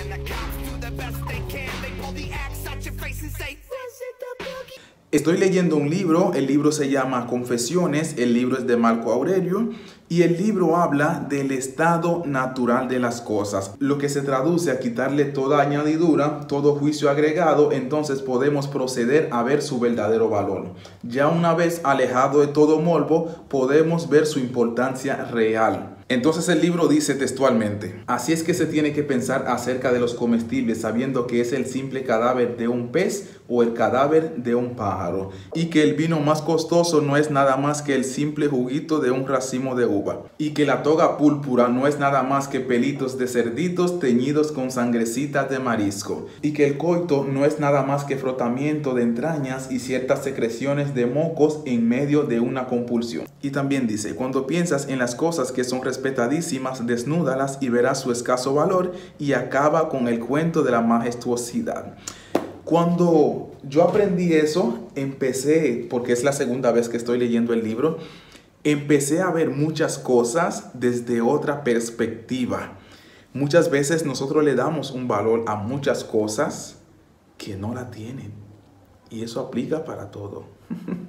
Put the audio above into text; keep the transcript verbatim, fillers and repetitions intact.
Estoy leyendo un libro, el libro se llama Confesiones, el libro es de Marco Aurelio y el libro habla del estado natural de las cosas, lo que se traduce a quitarle toda añadidura, todo juicio agregado, entonces podemos proceder a ver su verdadero valor. Ya una vez alejado de todo morbo, podemos ver su importancia real. Entonces el libro dice textualmente: así es que se tiene que pensar acerca de los comestibles sabiendo que es el simple cadáver de un pez o el cadáver de un pájaro, y que el vino más costoso no es nada más que el simple juguito de un racimo de uva, y que la toga púrpura no es nada más que pelitos de cerditos teñidos con sangrecitas de marisco, y que el coito no es nada más que frotamiento de entrañas y ciertas secreciones de mocos en medio de una compulsión. Y también dice: cuando piensas en las cosas que son respetadísimas, desnúdalas y verás su escaso valor, y acaba con el cuento de la majestuosidad. Cuando yo aprendí eso, empecé, porque es la segunda vez que estoy leyendo el libro, empecé a ver muchas cosas desde otra perspectiva. Muchas veces nosotros le damos un valor a muchas cosas que no la tienen. Y eso aplica para todo.